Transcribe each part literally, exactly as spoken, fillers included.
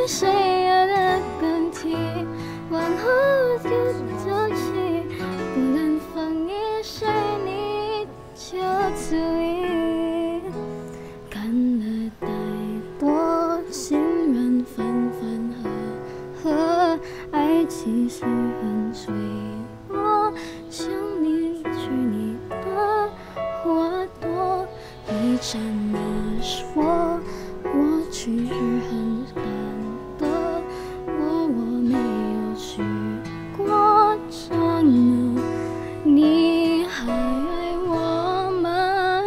谁爱的更替，往后就走起，不能放一谁你就足以。看了太多情缘分分合合，爱其实很脆弱，像你去你的花朵，一刹那说我其实很感动，我我没有去过真的，你还爱我吗？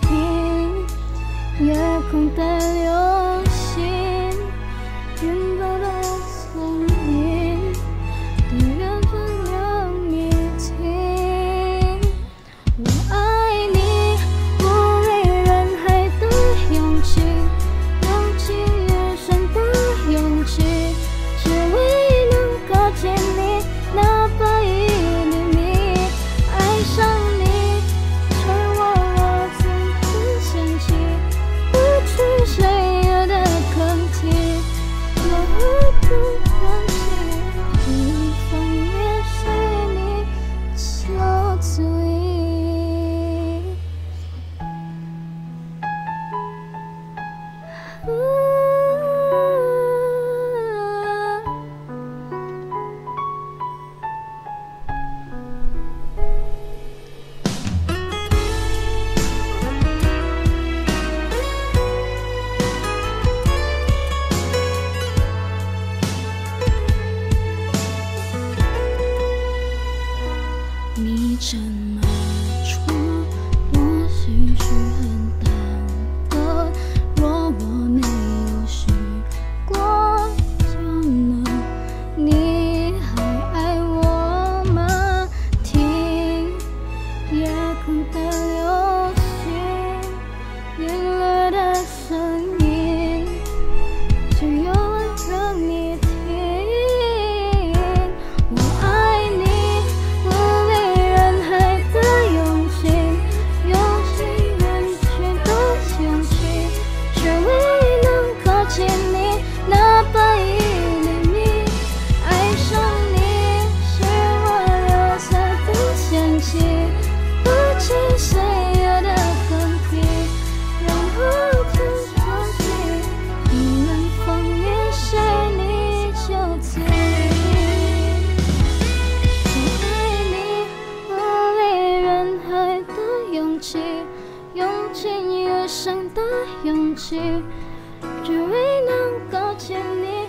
听夜空的流星，云朵的丛林，对缘分有你听。我爱你，无畏人海的勇气，用尽余生的勇气，只为能靠近你，哪怕一厘米。爱上你，吹我落曾的香气，不去谁爱的更替，有何不关系？一放一谁你就足以。你这么说，我其实很淡的。若我没有许过承诺，你还爱我吗？听夜空的流星，陨落的声音，只有我让你听。我爱你，无畏人海的勇气，用尽人群的香气，只为能靠近你，哪怕一厘米。爱上你，是我留下的香气，不去谁爱的更替，然后就走起，不能放一谁你就足以。我爱你，无畏人海的勇气，用尽余生的勇气，只为能靠近你。